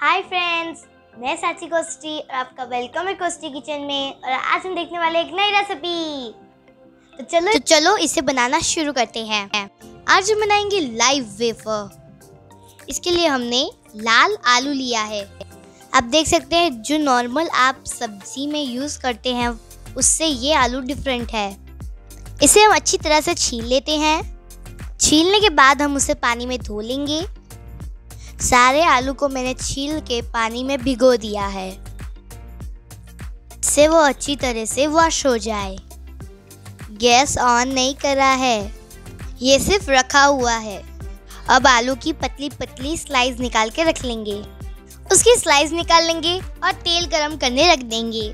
Hi friends, मैं साची costly और आपका वेलकम है कोस्टी किचन में। और आज हम देखने वाले एक नई रेसिपी। तो चलो इसे बनाना शुरू करते हैं। आज हम बनाएंगे लाइव वेफर। इसके लिए हमने लाल आलू लिया है। आप देख सकते हैं जो नॉर्मल आप सब्जी में यूज़ करते हैं उससे ये आलू डिफरेंट है। इसे हम अच्छी तरह से छील लेते हैं। छीलने के बाद हम उसे पानी में धो लेंगे। सारे आलू को मैंने छील के पानी में भिगो दिया है, इससे वो अच्छी तरह से वॉश हो जाए। गैस ऑन नहीं करा है, ये सिर्फ रखा हुआ है। अब आलू की पतली पतली स्लाइस निकाल के रख लेंगे। उसकी स्लाइस निकाल लेंगे और तेल गरम करने रख देंगे।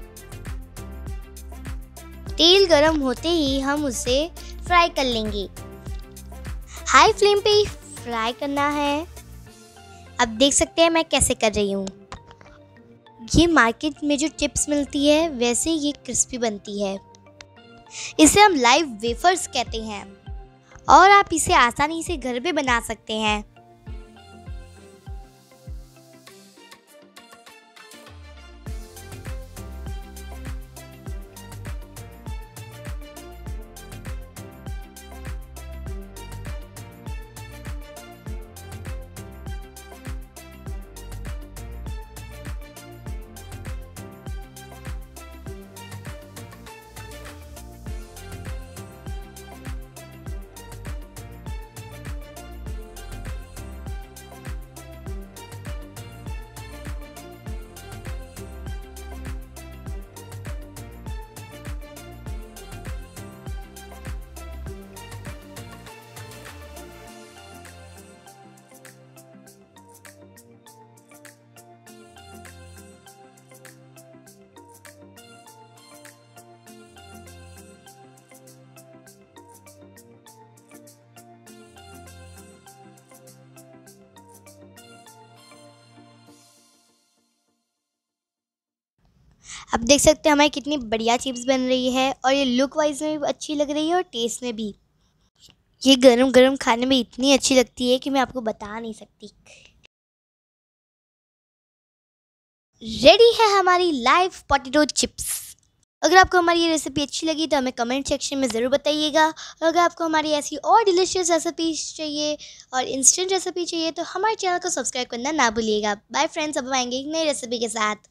तेल गरम होते ही हम उसे फ्राई कर लेंगे। हाई फ्लेम पे ही फ्राई करना है। अब देख सकते हैं मैं कैसे कर रही हूँ। ये मार्केट में जो चिप्स मिलती है वैसे ये क्रिस्पी बनती है। इसे हम लाइव वेफर्स कहते हैं और आप इसे आसानी से घर पे बना सकते हैं। अब देख सकते हैं हमारी कितनी बढ़िया चिप्स बन रही है और ये लुक वाइज में भी अच्छी लग रही है और टेस्ट में भी। ये गरम गरम खाने में इतनी अच्छी लगती है कि मैं आपको बता नहीं सकती। रेडी है हमारी लाइव पोटैटो चिप्स। अगर आपको हमारी ये रेसिपी अच्छी लगी तो हमें कमेंट सेक्शन में ज़रूर बताइएगा। और अगर आपको हमारी ऐसी और डिलीशियस रेसिपीज चाहिए और इंस्टेंट रेसिपी चाहिए तो हमारे चैनल को सब्सक्राइब करना ना भूलिएगा। बाय फ्रेंड्स, अब हम आएंगे एक नई रेसिपी के साथ।